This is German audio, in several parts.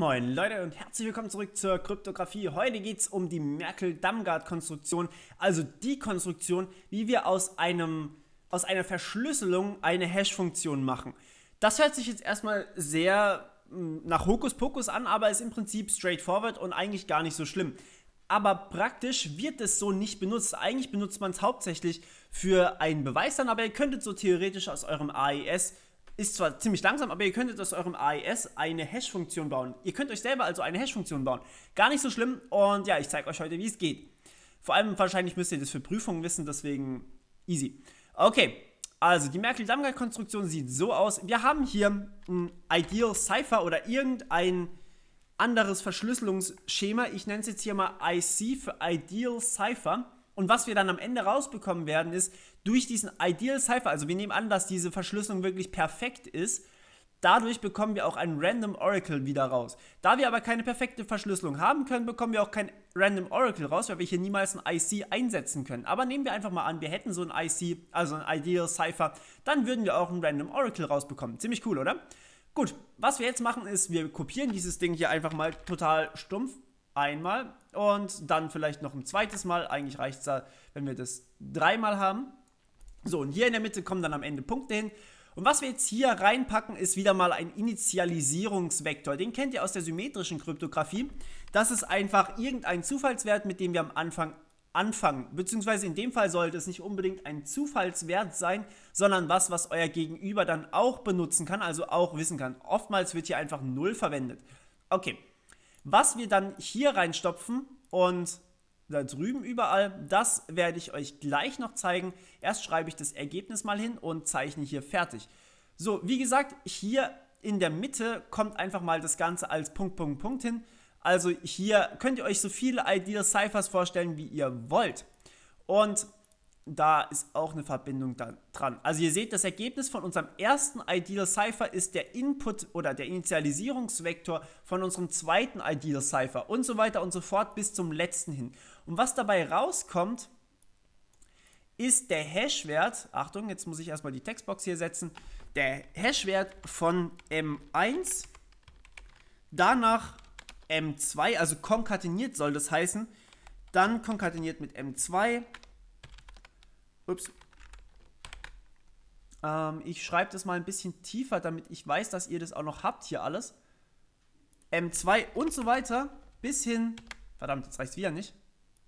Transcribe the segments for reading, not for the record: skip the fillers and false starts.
Moin Leute und herzlich willkommen zurück zur Kryptographie. Heute geht es um die Merkle-Damgard-Konstruktion, also die Konstruktion, wie wir aus einer Verschlüsselung eine Hash-Funktion machen. Das hört sich jetzt erstmal sehr nach Hokuspokus an, aber ist im Prinzip straightforward und eigentlich gar nicht so schlimm. Aber praktisch wird es so nicht benutzt. Eigentlich benutzt man es hauptsächlich für einen Beweis dann, aber ihr könntet so theoretisch aus eurem AES, ist zwar ziemlich langsam, aber ihr könntet aus eurem AES eine Hash-Funktion bauen. Ihr könnt euch selber also eine Hash-Funktion bauen. Gar nicht so schlimm und ja, ich zeige euch heute, wie es geht. Vor allem wahrscheinlich müsst ihr das für Prüfungen wissen, deswegen easy. Okay, also die Merkle-Damgard-Konstruktion sieht so aus. Wir haben hier ein Ideal Cipher oder irgendein anderes Verschlüsselungsschema. Ich nenne es jetzt hier mal IC für Ideal Cipher. Und was wir dann am Ende rausbekommen werden, ist, durch diesen Ideal Cipher, also wir nehmen an, dass diese Verschlüsselung wirklich perfekt ist, dadurch bekommen wir auch ein Random Oracle wieder raus. Da wir aber keine perfekte Verschlüsselung haben können, bekommen wir auch kein Random Oracle raus, weil wir hier niemals ein IC einsetzen können. Aber nehmen wir einfach mal an, wir hätten so ein IC, also ein Ideal Cipher, dann würden wir auch ein Random Oracle rausbekommen. Ziemlich cool, oder? Gut, was wir jetzt machen ist, wir kopieren dieses Ding hier einfach mal total stumpf. Einmal und dann vielleicht noch ein zweites Mal. Eigentlich reicht es da, wenn wir das dreimal haben. So, und hier in der Mitte kommen dann am Ende Punkte hin. Und was wir jetzt hier reinpacken, ist wieder mal ein Initialisierungsvektor. Den kennt ihr aus der symmetrischen Kryptographie. Das ist einfach irgendein Zufallswert, mit dem wir am Anfang anfangen. Beziehungsweise in dem Fall sollte es nicht unbedingt ein Zufallswert sein, sondern was euer Gegenüber dann auch benutzen kann, also auch wissen kann. Oftmals wird hier einfach 0 verwendet. Okay. Was wir dann hier reinstopfen und da drüben überall, das werde ich euch gleich noch zeigen. Erst schreibe ich das Ergebnis mal hin und zeichne hier fertig. So, wie gesagt, hier in der Mitte kommt einfach mal das Ganze als Punkt, Punkt, Punkt hin. Also hier könnt ihr euch so viele Ideal Ciphers vorstellen, wie ihr wollt. Und da ist auch eine Verbindung dran. Also ihr seht, das Ergebnis von unserem ersten Ideal Cipher ist der Input oder der Initialisierungsvektor von unserem zweiten Ideal Cipher und so weiter und so fort bis zum letzten hin. Und was dabei rauskommt, ist der Hashwert, Achtung, jetzt muss ich erstmal die Textbox hier setzen, der Hashwert von M1, danach M2, also konkateniert soll das heißen, dann konkateniert mit M2, ups. Ich schreibe das mal ein bisschen tiefer, damit ich weiß, dass ihr das auch noch habt hier alles. M2 und so weiter bis hin, verdammt, jetzt reicht es wieder nicht,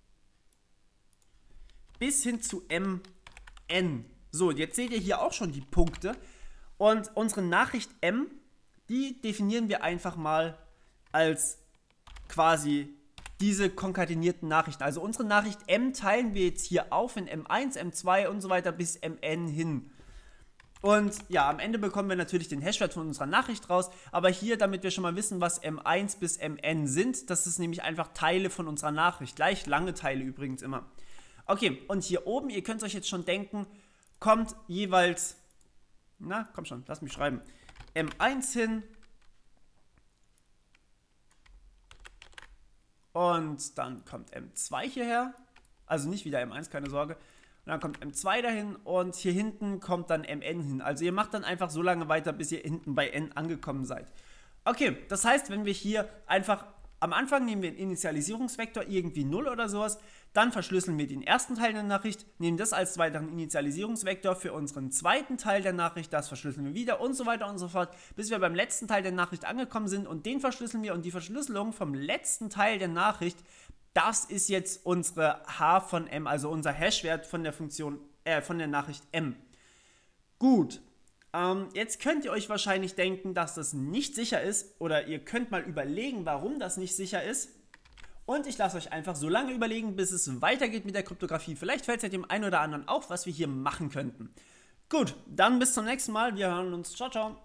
bis hin zu MN. So, jetzt seht ihr hier auch schon die Punkte. Und unsere Nachricht M, die definieren wir einfach mal als quasi diese konkatenierten Nachrichten. Also unsere Nachricht M teilen wir jetzt hier auf in M1, M2 und so weiter bis MN hin. Und ja, am Ende bekommen wir natürlich den Hashwert von unserer Nachricht raus. Aber hier, damit wir schon mal wissen, was M1 bis MN sind, das ist nämlich einfach Teile von unserer Nachricht. Gleich lange Teile übrigens immer. Okay, und hier oben, ihr könnt euch jetzt schon denken, kommt jeweils, na komm schon, lass mich schreiben, M1 hin. Und dann kommt M2 hierher, also nicht wieder M1, keine Sorge. Und dann kommt M2 dahin und hier hinten kommt dann MN hin. Also ihr macht dann einfach so lange weiter, bis ihr hinten bei N angekommen seid. Okay, das heißt, wenn wir hier einfach am Anfang nehmen wir einen Initialisierungsvektor, irgendwie 0 oder sowas, dann verschlüsseln wir den ersten Teil der Nachricht, nehmen das als weiteren Initialisierungsvektor für unseren zweiten Teil der Nachricht, das verschlüsseln wir wieder und so weiter und so fort, bis wir beim letzten Teil der Nachricht angekommen sind und den verschlüsseln wir und die Verschlüsselung vom letzten Teil der Nachricht, das ist jetzt unsere H von M, also unser Hashwert von der Funktion, von der Nachricht M. Gut. Jetzt könnt ihr euch wahrscheinlich denken, dass das nicht sicher ist oder ihr könnt mal überlegen, warum das nicht sicher ist. Und ich lasse euch einfach so lange überlegen, bis es weitergeht mit der Kryptographie. Vielleicht fällt es ja dem einen oder anderen auf, was wir hier machen könnten. Gut, dann bis zum nächsten Mal. Wir hören uns. Ciao, ciao.